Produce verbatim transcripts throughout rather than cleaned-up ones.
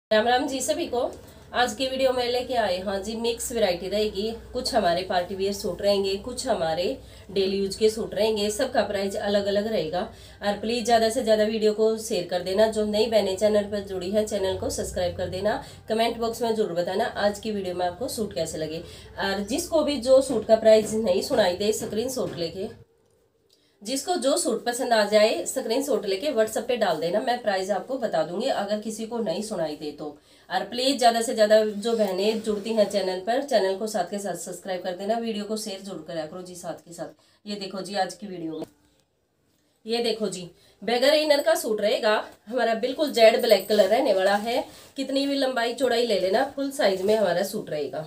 राम राम जी सभी को। आज की वीडियो में लेके आए हाँ जी मिक्स वैरायटी रहेगी। कुछ हमारे पार्टी वेयर सूट रहेंगे, कुछ हमारे डेली यूज के सूट रहेंगे। सबका प्राइस अलग अलग रहेगा। और प्लीज ज्यादा से ज्यादा वीडियो को शेयर कर देना। जो नई बहनें चैनल पर जुड़ी है चैनल को सब्सक्राइब कर देना। कमेंट बॉक्स में जरूर बताना आज की वीडियो में आपको सूट कैसे लगे। और जिसको भी जो सूट का प्राइस नहीं सुनाई दे स्क्रीन शॉट लेके, जिसको जो सूट पसंद आ जाए स्क्रीनशॉट लेके व्हाट्सएप पे डाल देना। मैं प्राइस आपको बता दूंगी अगर किसी को नहीं सुनाई दे तो। और प्लीज ज्यादा से ज्यादा जो बहनें जुड़ती हैं चैनल पर, चैनल को साथ के साथ सब्सक्राइब कर देना। वीडियो को शेयर जरूर करा करो जी साथ के साथ। ये देखो जी आज की वीडियो में, ये देखो जी बेगर इनर का सूट रहेगा हमारा। बिल्कुल जेड ब्लैक कलर रहने वाला है। कितनी भी लंबाई चौड़ाई ले लेना, फुल साइज में हमारा सूट रहेगा।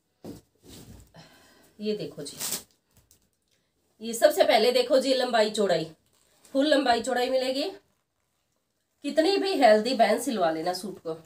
ये देखो जी, ये सबसे पहले देखो जी लंबाई चौड़ाई, फुल लंबाई चौड़ाई मिलेगी। कितनी भी हेल्दी बहन सिलवा लेना सूट को।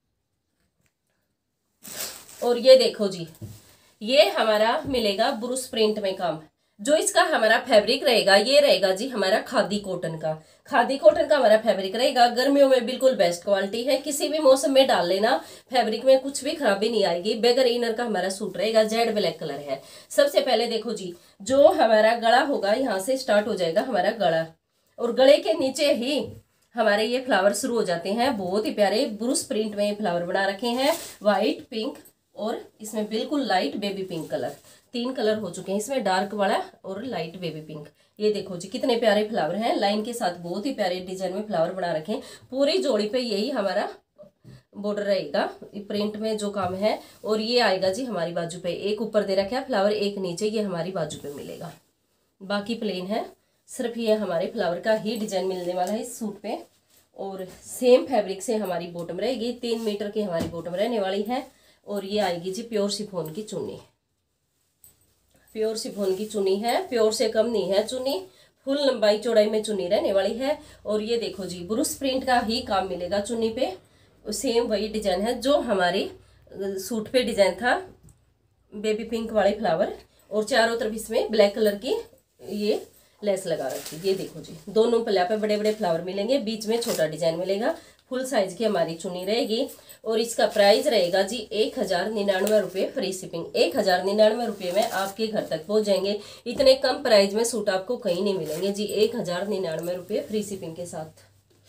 और ये देखो जी, ये हमारा मिलेगा ब्रूस प्रिंट में काम। जो इसका हमारा फैब्रिक रहेगा ये रहेगा जी हमारा खादी कॉटन का। खादी कॉटन का हमारा फैब्रिक रहेगा। गर्मियों में बिल्कुल बेस्ट क्वालिटी है। किसी भी मौसम में डाल लेना, फैब्रिक में कुछ भी खराबी नहीं आएगी। बेगर इनर का हमारा सूट रहेगा, जेड ब्लैक कलर है। सबसे पहले देखो जी, जो हमारा गला होगा यहाँ से स्टार्ट हो जाएगा हमारा गला, और गले के नीचे ही हमारे ये फ्लावर शुरू हो जाते हैं। बहुत ही प्यारे ब्रूस प्रिंट में ये फ्लावर बना रखे हैं। व्हाइट, पिंक और इसमें बिल्कुल लाइट बेबी पिंक कलर, तीन कलर हो चुके हैं इसमें, डार्क वाला और लाइट बेबी पिंक। ये देखो जी कितने प्यारे फ्लावर हैं लाइन के साथ। बहुत ही प्यारे डिजाइन में फ्लावर बना रखे हैं। पूरी जोड़ी पे यही हमारा बॉर्डर रहेगा प्रिंट में जो काम है। और ये आएगा जी हमारी बाजू पे, एक ऊपर दे रखा है फ्लावर, एक नीचे, ये हमारी बाजू पे मिलेगा। बाकी प्लेन है, सिर्फ ये हमारे फ्लावर का ही डिजाइन मिलने वाला है इस सूट पे। और सेम फैब्रिक से हमारी बॉटम रहेगी, तीन मीटर की हमारी बॉटम रहने वाली है। और ये आएगी जी प्योर शिफॉन की चुन्नी, प्योर शिफॉन की चुन्नी है, प्योर से कम नहीं है चुन्नी। फुल लंबाई चौड़ाई में चुन्नी रहने वाली है। और ये देखो जी ब्रूस प्रिंट का ही काम मिलेगा चुन्नी पे। सेम वही डिजाइन है जो हमारी सूट पे डिजाइन था, बेबी पिंक वाले फ्लावर। और चारों तरफ इसमें ब्लैक कलर की ये लेस लगा रखी। ये देखो जी दोनों पल्ला पे बड़े बड़े फ्लावर मिलेंगे, बीच में छोटा डिजाइन मिलेगा। फुल साइज की हमारी चुन्नी रहेगी। और इसका प्राइस रहेगा जी एक हजार निन्यानवे रुपये फ्री शिपिंग। एक हजार निन्यानवे रुपये में आपके घर तक पहुंच जाएंगे। इतने कम प्राइस में सूट आपको कहीं नहीं मिलेंगे जी, एक हजार निन्यानवे रुपये फ्री शिपिंग के साथ।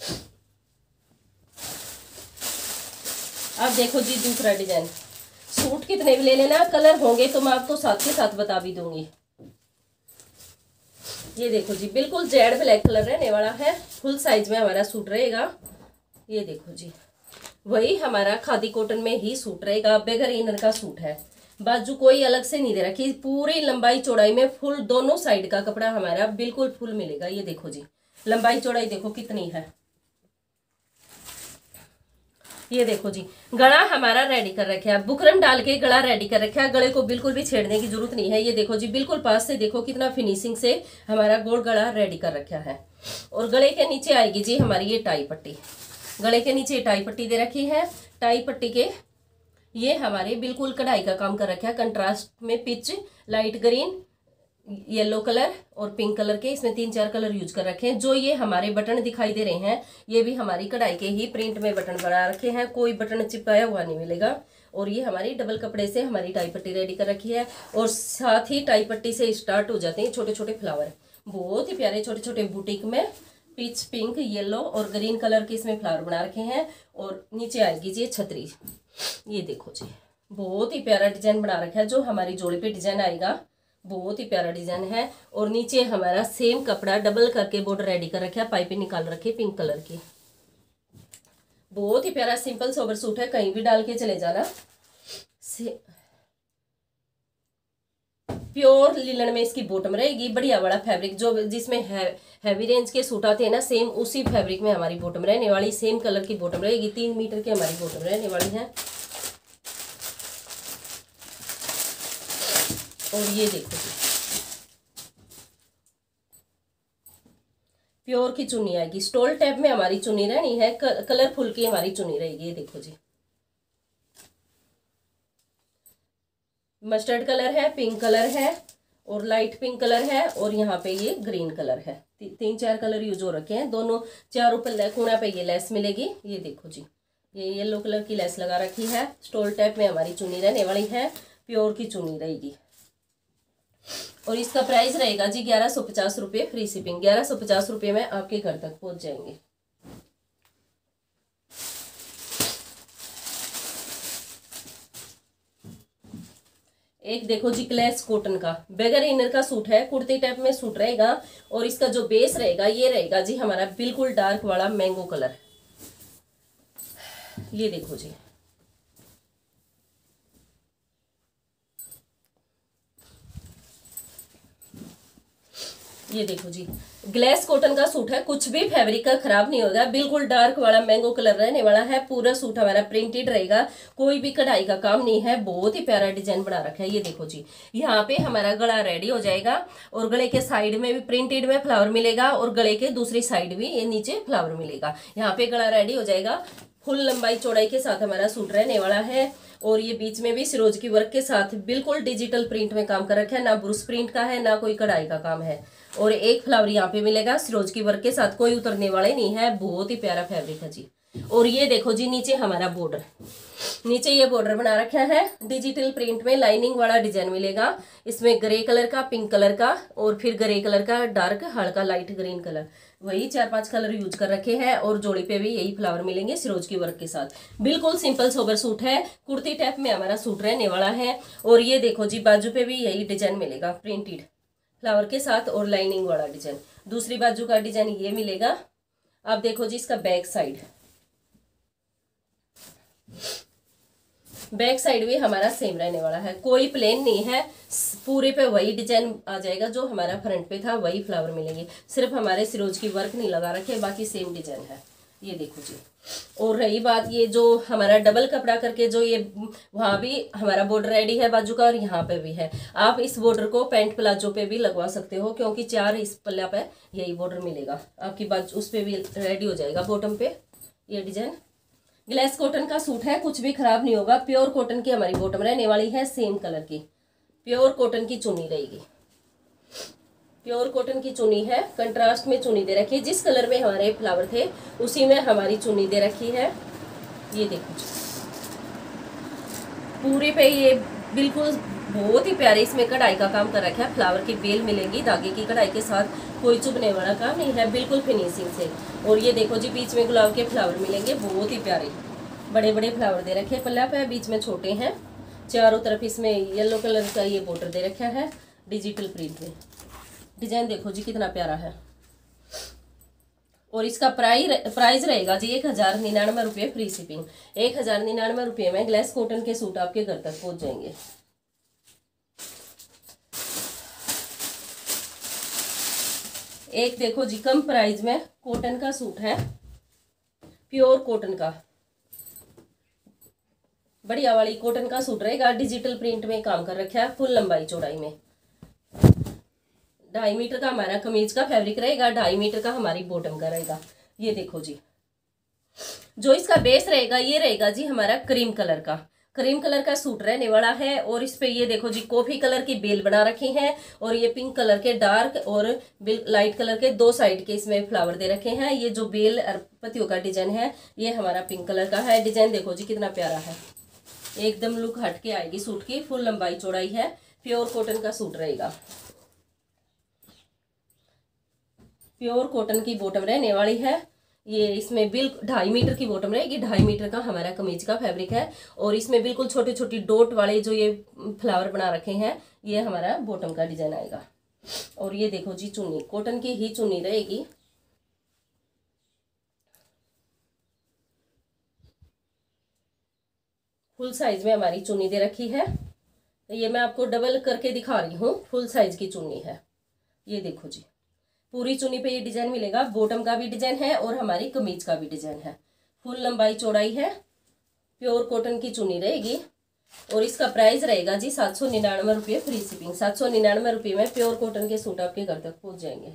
अब देखो जी दूसरा डिजाइन। सूट कितने भी ले लेना, कलर होंगे तो मैं आपको साथ के साथ बता भी दूंगी। ये देखो जी बिल्कुल जेड ब्लैक कलर रहने वाला है। फुल साइज में हमारा सूट रहेगा। ये देखो जी वही हमारा खादी कॉटन में ही सूट रहेगा। बेगर इनर का सूट है। बाजू कोई अलग से नहीं दे रखी, पूरी लंबाई चौड़ाई में फुल दोनों साइड का कपड़ा हमारा बिल्कुल फुल मिलेगा। ये देखो जी लंबाई चौड़ाई देखो कितनी है। ये देखो जी गला हमारा रेडी कर रखा है, बुकरम डाल के गला रेडी कर रखा है। गले को बिल्कुल भी छेड़ने की जरूरत नहीं है। ये देखो जी बिल्कुल पास से देखो कितना फिनिशिंग से हमारा गोल गला रेडी कर रखा है। और गले के नीचे आएगी जी हमारी ये टाई पट्टी। गले के नीचे टाई पट्टी दे रखी है। टाई पट्टी के ये हमारे बिल्कुल कढ़ाई का काम कर रखा है। कंट्रास्ट में peach, light green, yellow colour और पिंक कलर के, इसमें तीन चार कलर यूज कर रखे हैं। जो ये हमारे बटन दिखाई दे रहे हैं ये भी हमारी कढ़ाई के ही प्रिंट में बटन बना रखे हैं, कोई बटन चिपकाया हुआ नहीं मिलेगा। और ये हमारी डबल कपड़े से हमारी टाई पट्टी रेडी कर रखी है। और साथ ही टाई पट्टी से स्टार्ट हो जाते हैं छोटे छोटे फ्लावर, बहुत ही प्यारे छोटे छोटे बुटीक में पीच, पिंक, येलो और ग्रीन कलर के इसमें फ्लावर बना रखे हैं। और नीचे आएगी जी छतरी। ये देखो जी बहुत ही प्यारा डिजाइन बना रखा है। जो हमारी जोड़ी पे डिजाइन आएगा बहुत ही प्यारा डिजाइन है। और नीचे हमारा सेम कपड़ा डबल करके बॉर्डर रेडी कर रखा है, पाइपें निकाल रखी पिंक कलर की। बहुत ही प्यारा सिंपल सोबर सूट है, कहीं भी डाल के चले जाना। प्योर लिनन में इसकी बॉटम रहेगी। बढ़िया वाला फैब्रिक जो जिसमें है हैवी रेंज के सूट आते हैं ना, सेम उसी फैब्रिक में हमारी बॉटम रहने वाली। सेम कलर की बॉटम रहेगी, तीन मीटर की हमारी बॉटम रहने वाली है। और ये देखो जी प्योर की चुन्नी आएगी। स्टोल टाइप में हमारी चुन्नी रहनी है, कलरफुल की हमारी चुन्नी रहेगी। ये देखो जी मस्टर्ड कलर है, पिंक कलर है और लाइट पिंक कलर है। और यहाँ पे ये ग्रीन कलर है। ती, तीन चार कलर यूज हो रखे हैं। दोनों चारों पे कोना पे ये लेस मिलेगी। ये देखो जी ये येलो कलर की लेस लगा रखी है। स्टोल टाइप में हमारी चुन्नी रहने वाली है, प्योर की चुन्नी रहेगी। और इसका प्राइस रहेगा जी ग्यारह सौ पचास रुपये फ्री शिपिंग। ग्यारह सौ पचास रुपये में आपके घर तक पहुंच जाएंगे। एक देखो जी क्लैस कॉटन का बगैर इनर का सूट है, कुर्ती टाइप में सूट रहेगा। और इसका जो बेस रहेगा ये रहेगा जी हमारा बिल्कुल डार्क वाला मैंगो कलर। ये देखो जी, ये देखो जी ग्लेस कॉटन का सूट है, कुछ भी फैब्रिक का खराब नहीं होगा। बिल्कुल डार्क वाला मैंगो कलर रहने वाला है। पूरा सूट हमारा प्रिंटेड रहेगा, कोई भी कढ़ाई का काम नहीं है। बहुत ही प्यारा डिजाइन बना रखा है। ये देखो जी, यहाँ पे हमारा गला रेडी हो जाएगा और गले के साइड में भी प्रिंटेड में फ्लावर मिलेगा और गले के दूसरी साइड भी ये नीचे फ्लावर मिलेगा। यहाँ पे गला रेडी हो जाएगा। फुल लंबाई चौड़ाई के साथ हमारा सूट रहने वाला है। और ये बीच में भी सिरोज की वर्क के साथ बिल्कुल डिजिटल प्रिंट में काम कर रखा है। ना ब्रूस प्रिंट का है, ना कोई कढ़ाई का काम है। और एक फ्लावर यहाँ पे मिलेगा सिरोज की वर्क के साथ, कोई उतरने वाले नहीं है। बहुत ही प्यारा फैब्रिक है जी। और ये देखो जी नीचे हमारा बॉर्डर, नीचे ये बॉर्डर बना रखा है डिजिटल प्रिंट में। लाइनिंग वाला डिजाइन मिलेगा इसमें, ग्रे कलर का, पिंक कलर का और फिर ग्रे कलर का, डार्क हल्का लाइट ग्रीन कलर, वही चार पांच कलर यूज कर रखे हैं। और जोड़ी पे भी यही फ्लावर मिलेंगे सिरोज की वर्क के साथ। बिल्कुल सिंपल सोबर सूट है, कुर्ती टाइप में हमारा सूट रहने वाला है। और ये देखो जी बाजू पे भी यही डिजाइन मिलेगा प्रिंटेड फ्लावर के साथ और लाइनिंग वाला डिजाइन। दूसरी बाजू का डिजाइन ये मिलेगा। अब देखो जी इसका बैक साइड, बैक साइड भी हमारा सेम रहने वाला है, कोई प्लेन नहीं है। पूरे पे वही डिजाइन आ जाएगा जो हमारा फ्रंट पे था, वही फ्लावर मिलेंगे। सिर्फ हमारे सिरोज की वर्क नहीं लगा रखे, बाकी सेम डिजाइन है। ये देखो जी। और रही बात ये जो हमारा डबल कपड़ा करके जो ये वहां भी हमारा बॉर्डर रेडी है बाजू का और यहाँ पे भी है। आप इस बॉर्डर को पैंट प्लाजो पे भी लगवा सकते हो, क्योंकि चार इस पल्ला पे यही बॉर्डर मिलेगा आपकी बाजू, उस पे भी रेडी हो जाएगा बॉटम पे ये डिजाइन। ग्लेस कॉटन का सूट है, कुछ भी खराब नहीं होगा। प्योर कॉटन की हमारी बॉटम रहने वाली है, सेम कलर की प्योर कॉटन की चुन्नी रहेगी। प्योर कॉटन की चुन्नी है, कंट्रास्ट में चुन्नी दे रखी है। जिस कलर में हमारे फ्लावर थे उसी में हमारी चुन्नी दे रखी है। ये देखो पूरे पे ये बिल्कुल बहुत ही प्यारे इसमें कढ़ाई का काम कर रखा है। फ्लावर की बेल मिलेंगी धागे की कढ़ाई के साथ, कोई चुभने वाला काम नहीं है, बिल्कुल फिनिशिंग से। और ये देखो जी बीच में गुलाब के फ्लावर मिलेंगे, बहुत ही प्यारे बड़े बड़े फ्लावर दे रखे हैं पल्ला पे, बीच में छोटे हैं। चारों तरफ इसमें येलो कलर का ये बॉर्डर दे रखा है डिजिटल प्रिंट में। डिजाइन देखो जी कितना प्यारा है। और इसका प्राइस प्राइस रहेगा जी एक हजार निन्यानवे रुपये फ्री शिपिंग। एक हजार निन्यानवे रुपये में ग्लेस कॉटन के सूट आपके घर तक पहुंच जाएंगे। एक देखो जी कम प्राइस में कॉटन का सूट है, प्योर कॉटन का, बढ़िया वाली कॉटन का सूट रहेगा। डिजिटल प्रिंट में काम कर रखा है, फुल लंबाई चौड़ाई में। ढाई मीटर का हमारा कमीज का फैब्रिक रहेगा, ढाई मीटर का हमारी बॉटम का रहेगा। ये देखो जी जो इसका बेस रहेगा ये रहेगा जी हमारा क्रीम कलर का, क्रीम कलर का सूट रहने वाला है। और इस पे ये देखो जी कॉफी कलर की बेल बना रखी है और ये पिंक कलर के डार्क और लाइट कलर के दो साइड के इसमें फ्लावर दे रखे हैं। ये जो बेल पत्तियों का डिजाइन है ये हमारा पिंक कलर का है। डिजाइन देखो जी कितना प्यारा है, एकदम लुक हट के आएगी सूट की। फुल लंबाई चौड़ाई है, प्योर कॉटन का सूट रहेगा। प्योर कॉटन की बॉटम रहने वाली है। ये इसमें बिल ढाई मीटर की बॉटम रहेगी, ढाई मीटर का हमारा कमीज का फैब्रिक है। और इसमें बिल्कुल छोटी छोटी डॉट वाले जो ये फ्लावर बना रखे हैं ये हमारा बॉटम का डिजाइन आएगा। और ये देखो जी चुन्नी कॉटन की ही चुन्नी रहेगी। फुल साइज में हमारी चुन्नी दे रखी है। ये मैं आपको डबल करके दिखा रही हूँ, फुल साइज की चुन्नी है। ये देखो जी पूरी चुन्नी पे ये डिजाइन मिलेगा, बॉटम का भी डिजाइन है और हमारी कमीज का भी डिजाइन है। फुल लंबाई चौड़ाई है, प्योर कॉटन की चुन्नी रहेगी। और इसका प्राइस रहेगा जी सात सौ निन्यानवे रुपये फ्री शिपिंग। सात सौ निन्यानवे रुपये में प्योर कॉटन के सूट आपके घर तक पहुंच जाएंगे।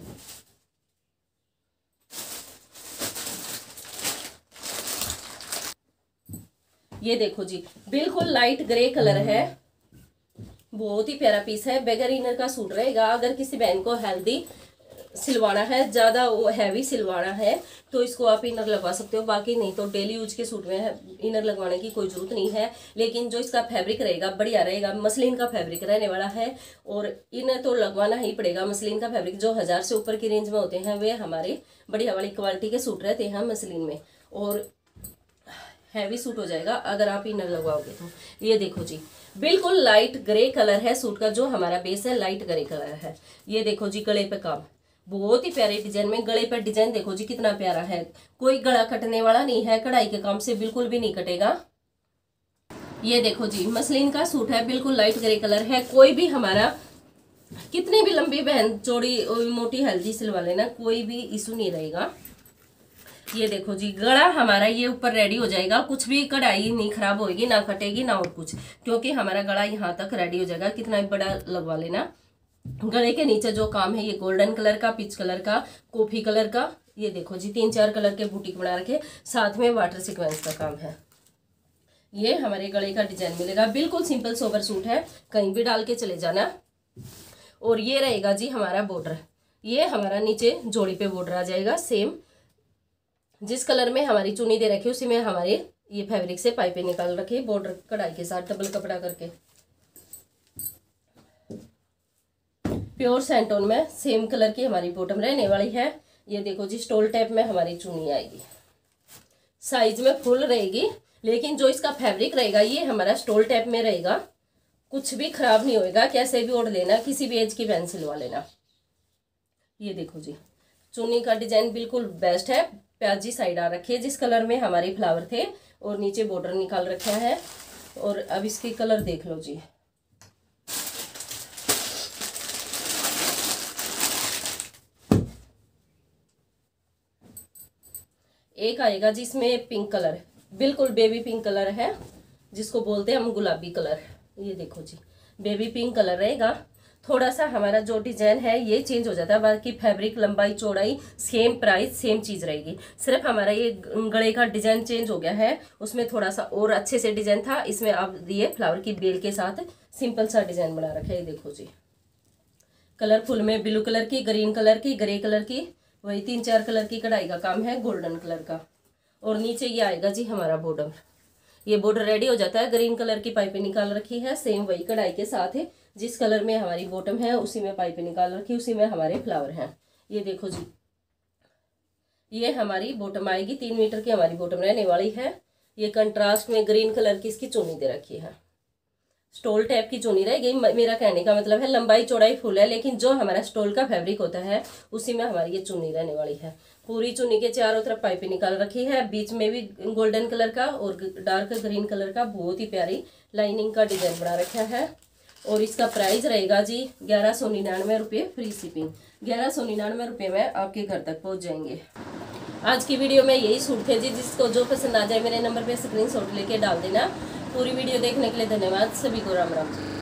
ये देखो जी बिल्कुल लाइट ग्रे कलर है, बहुत ही प्यारा पीस है। बगैर इनर का सूट रहेगा। अगर किसी बहन को हेल्दी सिलवाना है, ज़्यादा वो हैवी सिलवाना है तो इसको आप इनर लगवा सकते हो, बाकी नहीं तो डेली यूज के सूट में इनर लगवाने की कोई ज़रूरत नहीं है। लेकिन जो इसका फैब्रिक रहेगा बढ़िया रहेगा, मसलिन का फैब्रिक रहने वाला है और इनर तो लगवाना ही पड़ेगा। मसलिन का फैब्रिक जो हज़ार से ऊपर की रेंज में होते हैं वे हमारे बढ़िया वाली क्वालिटी के सूट रहते हैं मसलिन में, और हैवी सूट हो जाएगा अगर आप इनर लगवाओगे तो। ये देखो जी, बिल्कुल लाइट ग्रे कलर है सूट का, जो हमारा बेस है लाइट ग्रे कलर है। ये देखो जी, गले पे काम बहुत ही प्यारे डिजाइन में, गले पर डिजाइन देखो जी कितना प्यारा है, कोई गला कटने वाला नहीं है, कढ़ाई के काम से बिल्कुल भी नहीं कटेगा। ये देखो जी, मसलिन का सूट है, बिल्कुल लाइट ग्रे कलर है, कोई भी हमारा कितनी भी लंबी बहन चौड़ी मोटी हल्दी सिलवा लेना, कोई भी इशू नहीं रहेगा। ये देखो जी, गला हमारा ये ऊपर रेडी हो जाएगा, कुछ भी कढ़ाई नहीं खराब होगी, ना कटेगी ना और कुछ, क्योंकि हमारा गला यहाँ तक रेडी हो जाएगा। कितना भी बड़ा लगवा लेना। गले के नीचे जो काम है ये गोल्डन कलर का, पिच कलर का, कॉफी कलर का, ये देखो जी तीन चार कलर के बुटीक बना रखे, साथ में वाटर सीक्वेंस का काम है। ये हमारे गले का डिजाइन मिलेगा, बिल्कुल सिंपल सोबर सूट है, कहीं भी डाल के चले जाना। और ये रहेगा जी हमारा बॉर्डर, ये हमारा नीचे जोड़ी पे बॉर्डर आ जाएगा सेम, जिस कलर में हमारी चुन्नी दे रखी उसी में हमारे ये फैब्रिक से पाइपें निकाल रखी बॉर्डर कढ़ाई के साथ डबल कपड़ा करके। प्योर सैंटोन में सेम कलर की हमारी बॉटम रहने वाली है। ये देखो जी, स्टोल टाइप में हमारी चुन्नी आएगी, साइज में फुल रहेगी, लेकिन जो इसका फैब्रिक रहेगा ये हमारा स्टोल टाइप में रहेगा, कुछ भी खराब नहीं होएगा, कैसे भी ओढ़ लेना, किसी भी एज की बहन सिलवा लेना। ये देखो जी, चुन्नी का डिजाइन बिल्कुल बेस्ट है, प्याजी साइड आ रखी है जिस कलर में हमारे फ्लावर थे, और नीचे बॉर्डर निकाल रखा है। और अब इसके कलर देख लो जी, एक आएगा जिसमें पिंक कलर, बिल्कुल बेबी पिंक कलर है, जिसको बोलते हैं हम गुलाबी कलर। ये देखो जी, बेबी पिंक कलर रहेगा। थोड़ा सा हमारा जो डिजाइन है ये चेंज हो जाता है, बाकी फैब्रिक लंबाई चौड़ाई सेम प्राइस सेम चीज रहेगी, सिर्फ हमारा ये गले का डिजाइन चेंज हो गया है, उसमें थोड़ा सा और अच्छे से डिजाइन था, इसमें आप ये फ्लावर की बेल के साथ सिंपल सा डिजाइन बना रखा है। ये देखो जी, कलरफुल में ब्लू कलर की, ग्रीन कलर की, ग्रे कलर की, वही तीन चार कलर की कढ़ाई का काम है, गोल्डन कलर का। और नीचे ये आएगा जी हमारा बॉर्डर, ये बॉर्डर रेडी हो जाता है, ग्रीन कलर की पाइपें निकाल रखी है, सेम वही कढ़ाई के साथ है, जिस कलर में हमारी बॉटम है उसी में पाइपें निकाल रखी, उसी में हमारे फ्लावर हैं। ये देखो जी, ये हमारी बॉटम आएगी, तीन मीटर की हमारी बॉटम रहने वाली है। ये कंट्रास्ट में ग्रीन कलर की इसकी चुन्नी दे रखी है, स्टोल टाइप की चुन्नी रहेगी। मेरा कहने का मतलब है लंबाई चौड़ाई फुल है, लेकिन जो हमारा स्टोल का फैब्रिक होता है उसी में हमारी ये चुन्नी रहने वाली है। पूरी चुन्नी के चारों तरफ पाइपें निकाल रखी है, बीच में भी गोल्डन कलर का और डार्क ग्रीन कलर का बहुत ही प्यारी लाइनिंग का डिजाइन बना रखा है। और इसका प्राइस रहेगा जी ग्यारह सौ निन्यानवे रुपये फ्री शिपिंग, ग्यारह सौ निन्यानवे रुपये में आपके घर तक पहुंच जाएंगे। आज की वीडियो में यही सूट थे जी, जिसको जो पसंद आ जाए मेरे नंबर पे स्क्रीनशॉट लेके डाल देना। पूरी वीडियो देखने के लिए धन्यवाद, सभी को राम राम जी।